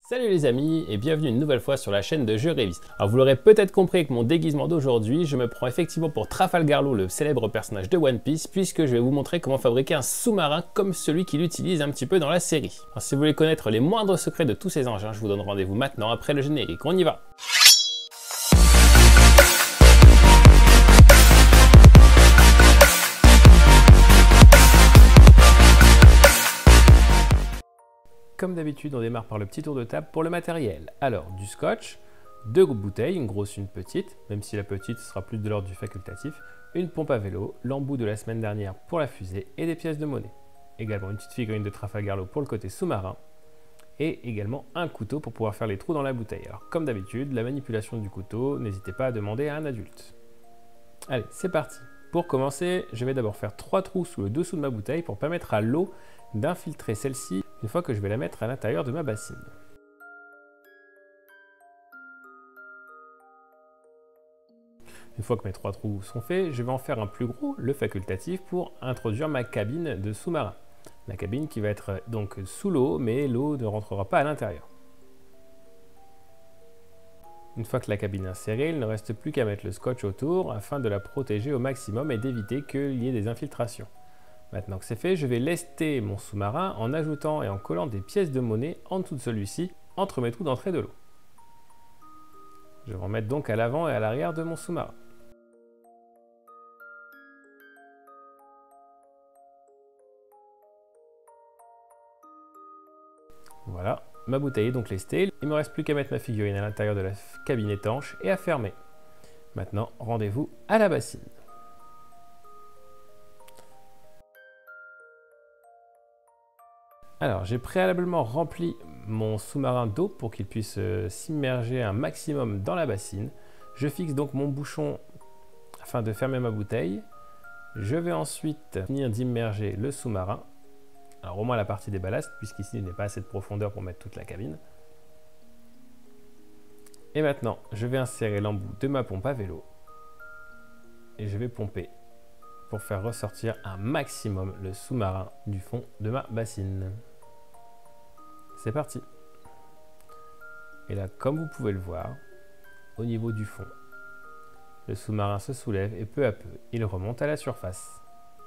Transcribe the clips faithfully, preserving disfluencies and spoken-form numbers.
Salut les amis et bienvenue une nouvelle fois sur la chaîne de Jeux Révis. Alors vous l'aurez peut-être compris avec mon déguisement d'aujourd'hui, je me prends effectivement pour Trafalgar Law, le célèbre personnage de One Piece, puisque je vais vous montrer comment fabriquer un sous-marin comme celui qu'il utilise un petit peu dans la série. Alors si vous voulez connaître les moindres secrets de tous ces engins, je vous donne rendez-vous maintenant après le générique. On y va! Comme d'habitude, on démarre par le petit tour de table pour le matériel. Alors, du scotch, deux bouteilles, une grosse et une petite, même si la petite sera plus de l'ordre du facultatif, une pompe à vélo, l'embout de la semaine dernière pour la fusée et des pièces de monnaie. Également une petite figurine de Trafalgar Law pour le côté sous-marin et également un couteau pour pouvoir faire les trous dans la bouteille. Alors, comme d'habitude, la manipulation du couteau, n'hésitez pas à demander à un adulte. Allez, c'est parti. Pour commencer, je vais d'abord faire trois trous sous le dessous de ma bouteille pour permettre à l'eau d'infiltrer celle-ci une fois que je vais la mettre à l'intérieur de ma bassine. Une fois que mes trois trous sont faits, je vais en faire un plus gros, le facultatif, pour introduire ma cabine de sous-marin. La cabine qui va être donc sous l'eau, mais l'eau ne rentrera pas à l'intérieur. Une fois que la cabine est insérée, il ne reste plus qu'à mettre le scotch autour afin de la protéger au maximum et d'éviter qu'il y ait des infiltrations. Maintenant que c'est fait, je vais lester mon sous-marin en ajoutant et en collant des pièces de monnaie en dessous de celui-ci, entre mes trous d'entrée de l'eau. Je vais en mettre donc à l'avant et à l'arrière de mon sous-marin. Voilà, ma bouteille est donc lestée. Il ne me reste plus qu'à mettre ma figurine à l'intérieur de la cabine étanche et à fermer. Maintenant, rendez-vous à la bassine. Alors, j'ai préalablement rempli mon sous-marin d'eau pour qu'il puisse euh, s'immerger un maximum dans la bassine. Je fixe donc mon bouchon afin de fermer ma bouteille. Je vais ensuite finir d'immerger le sous-marin. Alors, au moins la partie des ballasts, puisqu'ici il n'est pas assez de profondeur pour mettre toute la cabine. Et maintenant, je vais insérer l'embout de ma pompe à vélo. Et je vais pomper pour faire ressortir un maximum le sous-marin du fond de ma bassine. C'est parti. Et là, comme vous pouvez le voir, au niveau du fond, le sous-marin se soulève et peu à peu, il remonte à la surface.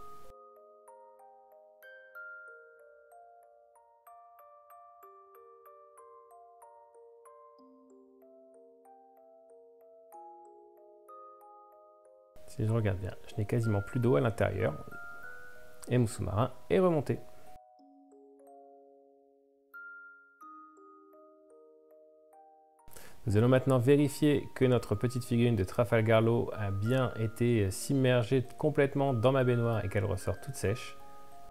Si je regarde bien, je n'ai quasiment plus d'eau à l'intérieur et mon sous-marin est remonté. Nous allons maintenant vérifier que notre petite figurine de Trafalgar Law a bien été submergée complètement dans ma baignoire et qu'elle ressort toute sèche.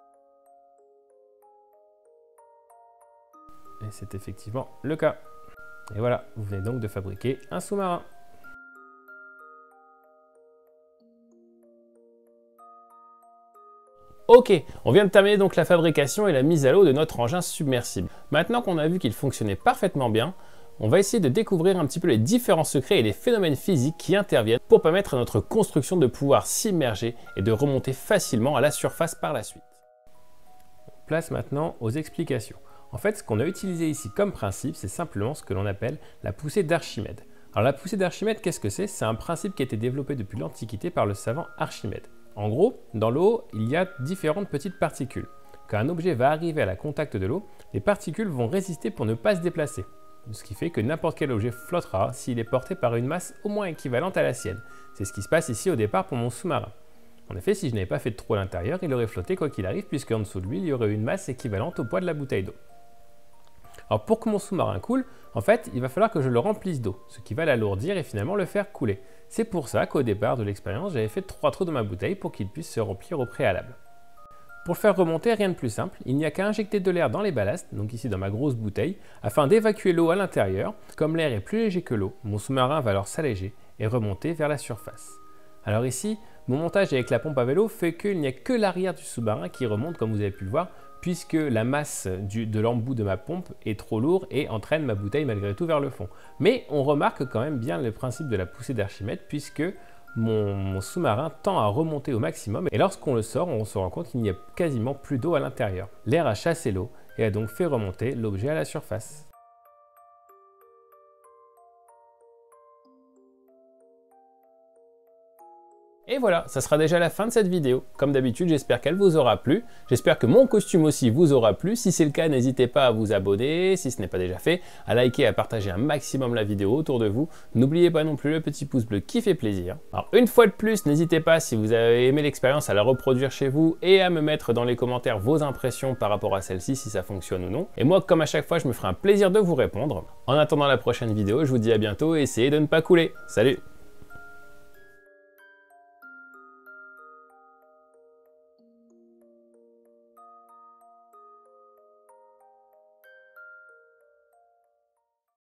Et c'est effectivement le cas. Et voilà, vous venez donc de fabriquer un sous-marin. Ok, on vient de terminer donc la fabrication et la mise à l'eau de notre engin submersible. Maintenant qu'on a vu qu'il fonctionnait parfaitement bien, on va essayer de découvrir un petit peu les différents secrets et les phénomènes physiques qui interviennent pour permettre à notre construction de pouvoir s'immerger et de remonter facilement à la surface par la suite. Place maintenant aux explications. En fait, ce qu'on a utilisé ici comme principe, c'est simplement ce que l'on appelle la poussée d'Archimède. Alors la poussée d'Archimède, qu'est-ce que c'est? C'est un principe qui a été développé depuis l'Antiquité par le savant Archimède. En gros, dans l'eau, il y a différentes petites particules. Quand un objet va arriver à la contact de l'eau, les particules vont résister pour ne pas se déplacer. Ce qui fait que n'importe quel objet flottera s'il est porté par une masse au moins équivalente à la sienne. C'est ce qui se passe ici au départ pour mon sous-marin. En effet, si je n'avais pas fait de trou à l'intérieur, il aurait flotté quoi qu'il arrive, puisque en dessous de lui, il y aurait une masse équivalente au poids de la bouteille d'eau. Alors pour que mon sous-marin coule, en fait, il va falloir que je le remplisse d'eau, ce qui va l'alourdir et finalement le faire couler. C'est pour ça qu'au départ de l'expérience, j'avais fait trois trous dans ma bouteille pour qu'il puisse se remplir au préalable. Pour le faire remonter, rien de plus simple, il n'y a qu'à injecter de l'air dans les ballasts, donc ici dans ma grosse bouteille, afin d'évacuer l'eau à l'intérieur. Comme l'air est plus léger que l'eau, mon sous-marin va alors s'alléger et remonter vers la surface. Alors ici, mon montage avec la pompe à vélo fait qu'il n'y a que l'arrière du sous-marin qui remonte, comme vous avez pu le voir, puisque la masse du, de l'embout de ma pompe est trop lourde et entraîne ma bouteille malgré tout vers le fond. Mais on remarque quand même bien le principe de la poussée d'Archimède, puisque mon, mon sous-marin tend à remonter au maximum et lorsqu'on le sort, on se rend compte qu'il n'y a quasiment plus d'eau à l'intérieur. L'air a chassé l'eau et a donc fait remonter l'objet à la surface. Et voilà, ça sera déjà la fin de cette vidéo. Comme d'habitude, j'espère qu'elle vous aura plu. J'espère que mon costume aussi vous aura plu. Si c'est le cas, n'hésitez pas à vous abonner, si ce n'est pas déjà fait, à liker, à partager un maximum la vidéo autour de vous. N'oubliez pas non plus le petit pouce bleu qui fait plaisir. Alors une fois de plus, n'hésitez pas, si vous avez aimé l'expérience, à la reproduire chez vous et à me mettre dans les commentaires vos impressions par rapport à celle-ci, si ça fonctionne ou non. Et moi, comme à chaque fois, je me ferai un plaisir de vous répondre. En attendant la prochaine vidéo, je vous dis à bientôt et essayez de ne pas couler. Salut!